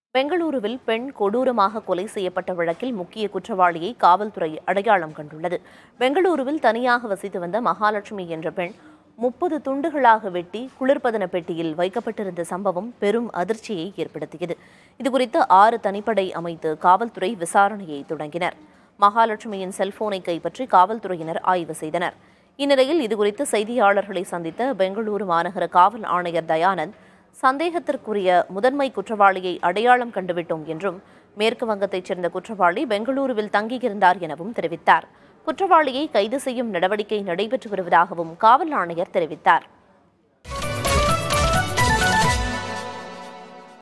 பெங்களூருவில் பெண் கொடூரமாக கொலை செய்யப்பட்ட வழக்கில் முக்கிய குற்றவாளியை காவல்துறை அடையாளம் கண்டுள்ளது. பெங்களூருவில் தனியாக வசித்து வந்த மகாலட்சுமி என்ற பெண் 30 துண்டுகளாக வெட்டி குளிர்பதன பெட்டியில் வைக்கப்பட்டிருந்த சம்பவம் பெரும் அதிர்ச்சியை ஏற்படுத்தியது. இதுகுறித்து 6 தனிப்படை அமைத்து காவல்துறை விசாரணையை தொடங்கினர். மகாலட்சுமியின் செல்போனை கைப்பற்றி காவல்துறையினர் ஆய்வு செய்தனர். இந்நிலையில் இதுகுறித்து செய்தியாளர்களை சந்தித்த பெங்களூரு மாநகர காவல் ஆணையர் தயானந்த், சந்தேகத்திற்குரிய முதன்மை குற்றவாளியை அடையாளம் கண்டுவிட்டோம் என்றும், மேற்கு வங்கத்தைச் சேர்ந்த குற்றவாளி பெங்களூருவில் தங்கியிருந்தார் எனவும் தெரிவித்தார். குற்றவாளியை கைது செய்யும் நடவடிக்கை நடைபெற்று வருவதாகவும் காவல் ஆணையர் தெரிவித்தார்.